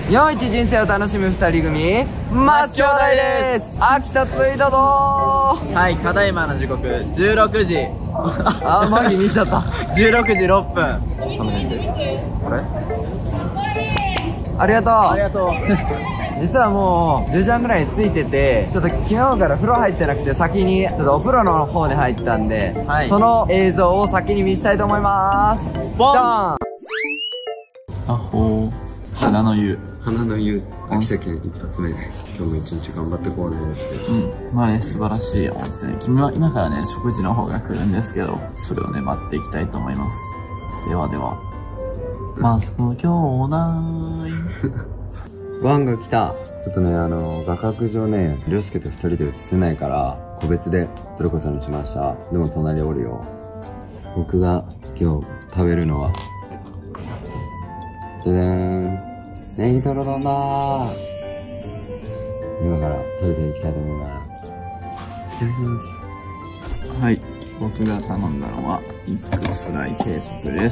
日本一人生を楽しむ二人組マス兄弟です。秋田着いたぞー。 はい、ただいまの時刻16時あ、マギ見ちゃった 16時6分。 これありがとう。 ありがとう実はもう10時半ぐらいに着いてて、ちょっと昨日から風呂入ってなくて先にちょっとお風呂の方に入ったんで、はい、その映像を先に見したいと思います。ボン。あほー、花の湯。 花の湯、秋田県一発目。今日も一日頑張ってこうねって。 まあね、素晴らしい温泉。君は今からね、食事の方が来るんですけど、それをね、待っていきたいと思います。ではでは。マスク兄弟。 ご飯が来た。ちょっとね、画角上ね、りょうすけと二人で映せないから、個別で撮ることにしました。でも隣おるよ。僕が今日食べるのは、ででーん。ネギトロ丼だー。今から食べていきたいと思います。いただきます。 はい。僕が頼んだのは、一服フライ定食です。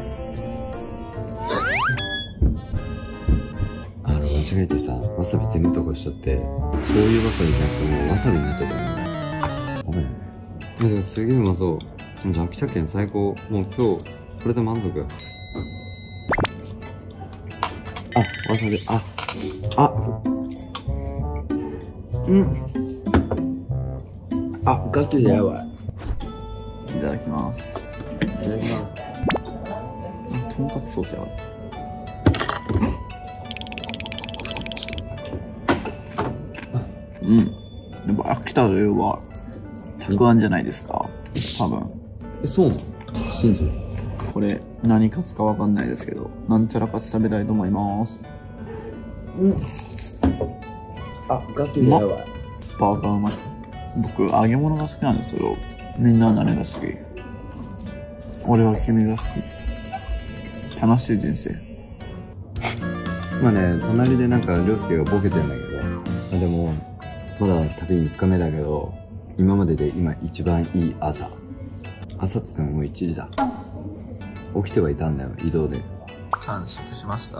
間違えてさ、わさび全部とこしちゃって、醤油わさびじゃなくてもうわさびになっちゃったもんね。ごめんね。いやでもすげえうまそう。じゃあ秋田県最高。もう今日、これで満足。あ、わさび、ガスでやばい。 いただきます。 いただきます。 とんかつソースやばい。やっぱ秋田では、たくあんじゃないですか多分。 そうなの？信じる。 これ、何カツかわかんないですけど、なんちゃらカツ食べたいと思います。 ガスでやばい。 バーガーうまい。僕、揚げ物が好きなんですけど、みんなは何が好き？俺は君が好き。楽しい人生。 まあね、隣でなんか、りょうすけがボケてんだけど、でも、まだ旅3日目だけど、今までで今一番いい朝。朝っつってももう1時だ。起きてはいたんだよ、移動で。 完食しました。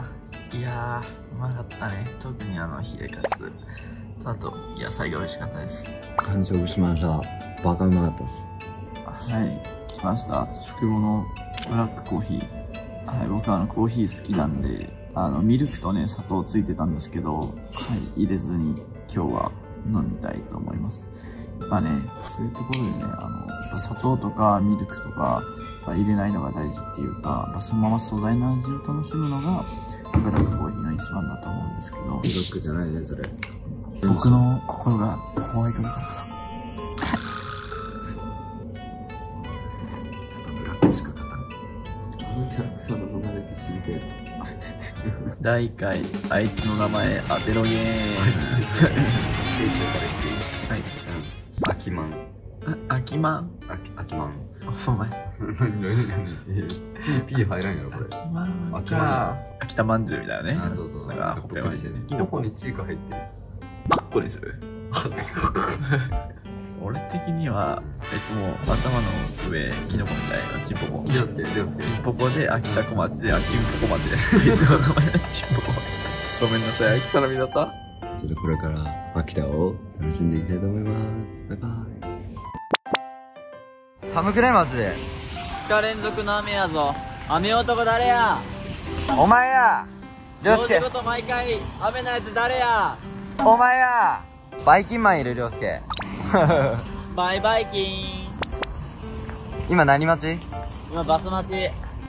いやー、うまかったね。特にヒレカツと、あと、野菜が美味しかったです。 完食しました。バカうまかったです。 はい、来ました。食後のブラックコーヒー。はい、僕はコーヒー好きなんで、ミルクとね、砂糖ついてたんですけど、はい、入れずに今日は飲みたいと思います。やっぱね、そういうところでね、砂糖とかミルクとか入れないのが大事っていうか、そのまま素材の味を楽しむのが、ブラックコーヒーの一番だと思うんですけど。 ブラックじゃないね、それ。 僕の心がホワイトだから。 ブラックしか勝たん。このキャラクターの名前だけ知りたい。 第1回、あいつの名前当てろゲーム。はい。 アキマン。 アキマン。 アキマン。 お前。 P 入らんやろ、これ。 アキマンか。秋田まんじゅうみたいなね。 あ、そうそう。 なんか、ほっぺましてね。 どこにチーカ入ってる？ あっこにする。俺的にはいつも頭の上、キノコみたいなチンポコ。チンポコで秋田小町で、チンポコ町です。いつも名前はチンポコ町です。ごめんなさい、秋田の皆さん。 ちょっとこれから秋田を楽しんでいきたいと思います。バイバイ。寒くないマジで。 2日連続の雨やぞ。雨男誰や？ お前や。りょうすけ。 仕事毎回雨のやつ誰や？ お前や。バイキンマンいる、りょうすけ。 バイバイキン。 今何待ち？ 今バス待ち。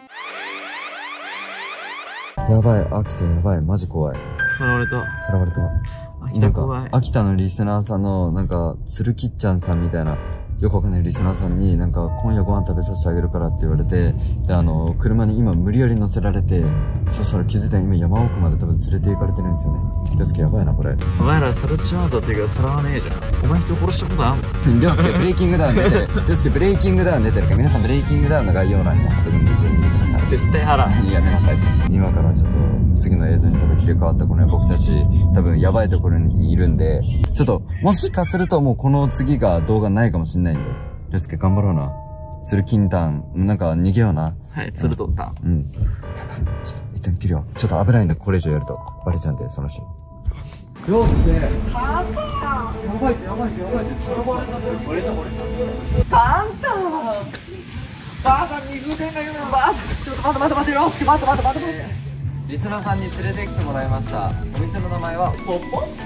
やばい、秋田やばい、マジ怖い。 さらわれた。 さらわれた。 秋田怖い。 なんか、秋田のリスナーさんの、なんか、鶴きっちゃんさんみたいな、よくわかんないリスナーさんに、なんか、今夜ご飯食べさせてあげるからって言われて、で、車に今無理やり乗せられて、そしたら気づいたら今山奥まで多分連れて行かれてるんですよね。りょうすけやばいな、これ。 お前らさらっちまうとっていうか、さらわねえじゃん。お前人殺したことあんの？ りょうすけブレイキングダウン出てる。りょうすけブレイキングダウン出てるから、皆さんブレイキングダウンの概要欄に貼っとくんで、ぜひ見てください。 絶対腹。 やめなさい。今からちょっと、次の映像に多分切り替わった頃には僕たち、多分やばいところにいるんで、ちょっと、もしかするともうこの次が動画ないかもしんないんで、りょうすけ頑張ろうな。鶴金丹、なんか逃げような。 はい、鶴とった。 うん。ちょっと、 旦切るよ。ちょっと危ないんだ、これ以上やると。バレちゃうんで、そのシーン。よってやばいって、やばいって、やばいって、それバレたって、バレた。カンタばあさん水出んだけど、ばあさん、ちょっと待ってよ、待って。リスナーさんに連れてきてもらいました。お店の名前は、ポ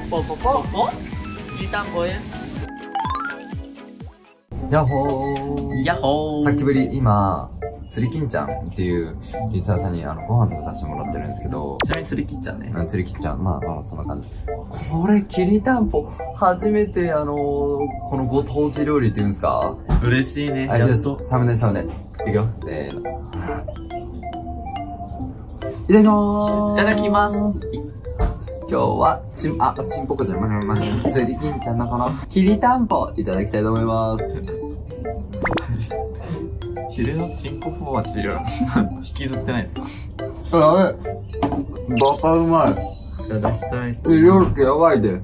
きりたんぽです。ヤッホー。 ヤッホー。 さっきぶり、今、釣り金ちゃんっていうリスナーさんにご飯食べさせてもらってるんですけど。 ちなみに釣り金ちゃんね。 釣り金ちゃん。まあ、そんな感じ。これ、きりたんぽ、初めてこのご当地料理っていうんですか？ 嬉しいね。 はい、よし、サムネ。いくよ、せーの。いただきます。今日は、チンポコじゃない、釣り金ちゃんのこの、きりたんぽ、いただきたいと思います。 ヒレのチンコフォーチが引きずってないですか？ やべえ。バカうまい。 いただきたい。 りょうすけやばいで。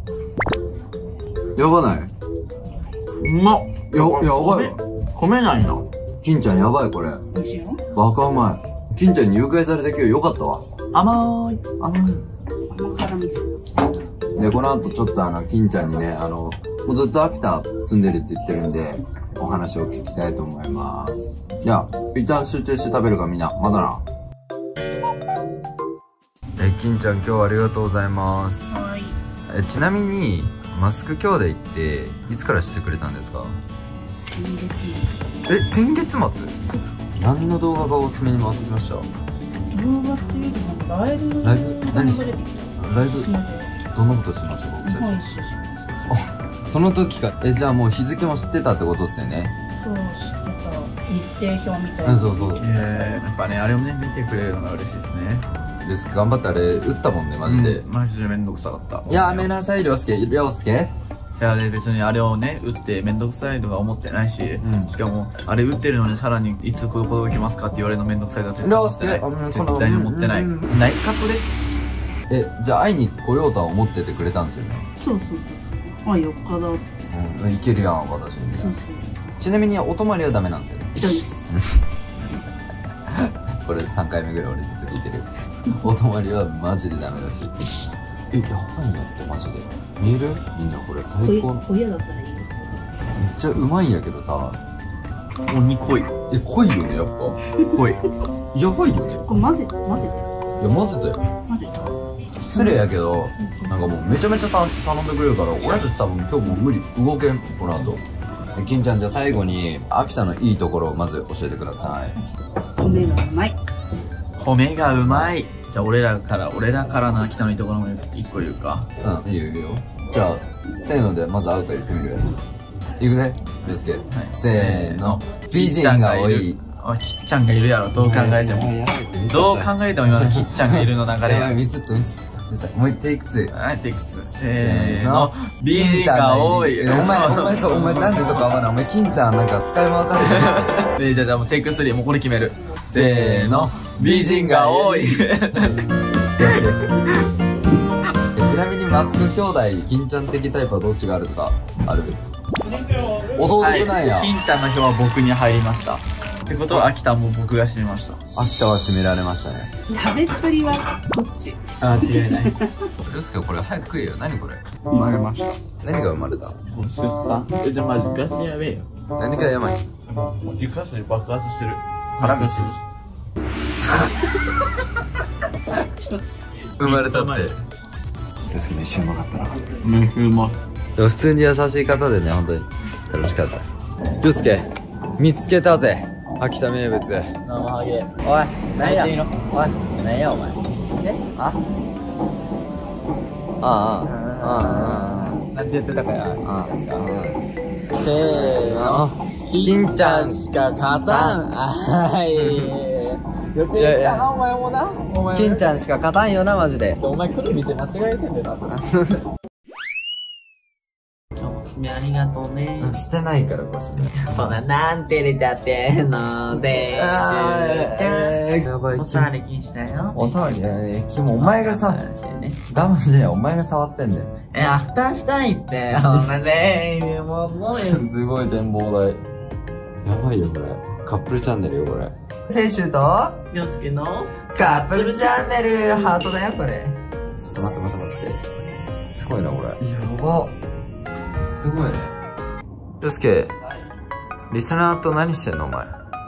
やばない？ うまっ。 やばいわ。 米ないな。 金ちゃんやばいこれ。 美味しいの？ バカうまい。金ちゃんに誘拐された今日よかったわ。 甘い。 甘辛味噌。 で、この後ちょっと金ちゃんにね、もうずっと秋田住んでるって言ってるんで、お話を聞きたいと思います。じゃあ、一旦集中して食べるからみんな、またな。金ちゃん今日はありがとうございます。 はい。 ちなみに、マスク兄弟っていつからしてくれたんですか？先月末？何の動画がおすすめに回ってきました？ 動画っていうのはライブのライブ何しライブどんなことしました僕たち？ 一緒します。 その時か。じゃあもう日付も知ってたってことですよね。 そう、知ってた。日程表みたいな。 そう。 やっぱね、あれをね、見てくれるのが嬉しいですね。 レス頑張ってあれ打ったもんね、マジで。 マジでめんどくさかった。 やめなさい、りょうすけ。いや、別にあれをね、打ってめんどくさいとか思ってないし、しかも、あれ打ってるのにさらにいつここが来ますかって言われるのめんどくさいとは絶対思ってない。絶対に思ってない。ナイスカットです。 じゃあ会いに来ようとは思っててくれたんですよね。 そう。まあ4日だ。 いけるやん、私に。 そう。 ちなみにお泊まりはダメなんですよね。 そうです。 これ3回目ぐらい俺ずっと聞いてる。お泊まりはマジでダメだし。やばいんやってマジで。見える？みんなこれ最高。 ホヤだったらいいですよ。 めっちゃうまいんやけどさ。 鬼濃い。 濃いよね、やっぱ。 濃い。 やばいよね。 これ混ぜてる。 いや、混ぜたよ。 混ぜた。 失礼やけど、なんかもうめちゃめちゃ頼んでくれるから、俺たち多分今日もう無理。動けん、この後。金ちゃん、じゃあ最後に、秋田のいいところをまず教えてください。 米がうまい。 米がうまい。じゃあ俺らからの秋田のいいところも一個言うか。 いいよ。じゃあ、せーのでまず会うか言ってみる。いくぜ、レスケ。せーの。美人が多い。 きっちゃんがいるやろ、どう考えても。どう考えても今のきっちゃんがいるの流れ。 やばい、ミスった。もうテイク2。 はい、テイク2。せーの。美人が多い。 お前なんでそこ合わない？お前、金ちゃんなんか使い回されてる。 じゃあもうテイク3、もうこれ決める。 せーの。美人が多い。ちなみにマスク兄弟、金ちゃん的タイプはどっちがあるとかある？弟なんや。 金ちゃんの票は僕に入りました。ってことは秋田も僕が締めました。 秋田は締められましたね。 食べっぷりはこっち。 違いない。 よすけこれ早く食えよ。何これ？ 生まれました。 何が生まれた？ 出産。じゃあマジガスやべえよ。 何がやばい？ 床下で爆発してる。 腹飯に生まれたって。よすけ飯うまかったな。 飯うまい。 普通に優しい方でね、本当に楽しかった。よすけ見つけたぜ、秋田名物。 生ハゲ。おい、何やおい、何やお前。なんて言ってたかや。せーの。 金ちゃんしか勝たん。はい。予定したな、お前もな。 金ちゃんしか勝たんよな、マジで。 お前来る店間違えてんだよ、多分。ありがとうね。 してないからこそ。 そんな、なんて照れちゃってんので。 やばい。 お騒ぎ禁止だよ。 お騒ぎだね。お前がさ、我慢してよ。お前が触ってんだよ。 アフターしたいって。そんなね、 すごい展望台。やばいよ、これ。カップルチャンネルよ、これ。選手と、 洋介のカップルチャンネルハートだよこれ。ちょっと待って。すごいなこれ。やば。すごいね。よすけ、リスナーと何してんのお前。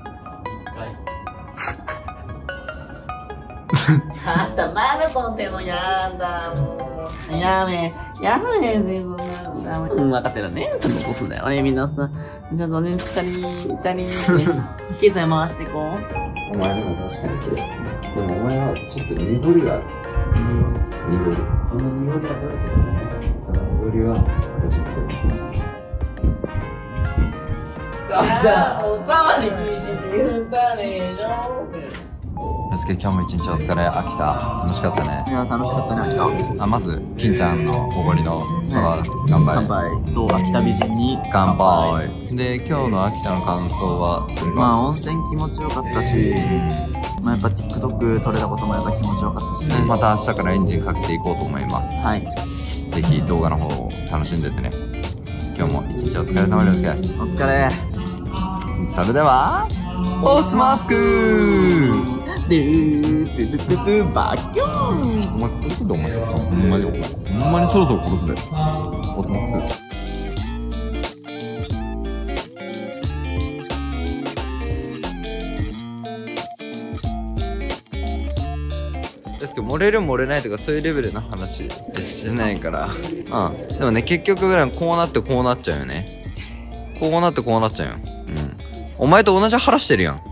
あんたまだこの手のやだもう。やめねそんなの。任せるね。ちょっとボスだよね、みんなさ。ちょっとね、二人経済回してこう。 お前でも確かに綺麗。でもお前はちょっと濁りがある。濁り。その濁りはどうやってるの？その濁りは初めて。 おさまり禁止って言うんだねーしょ。 よすけ、今日も一日お疲れ。秋田楽しかったね。 いや、楽しかったね、秋田。 あ、まず金ちゃんのおごりの乾杯。 乾杯と秋田美人に乾杯。で、今日の秋田の感想は、 まあ温泉気持ちよかったし、まあやっぱ TikTok 撮れたこともやっぱ気持ちよかったし、 また明日からエンジンかけていこうと思います。 はい。 ぜひ動画の方を楽しんでってね。今日も一日お疲れ様ですけ。 お疲れ。 それでは、おつマスクドゥードゥドゥドゥドゥバキューン。 お前殺すんだお前。ほんまにそろそろ殺すんだよ。おつマスク。ですけど、漏れる漏れないとかそういうレベルの話してないから。うん。でもね、結局ぐらいこうなってこうなっちゃうよね。こうなってこうなっちゃうよ。うん。お前と同じ腹してるやん。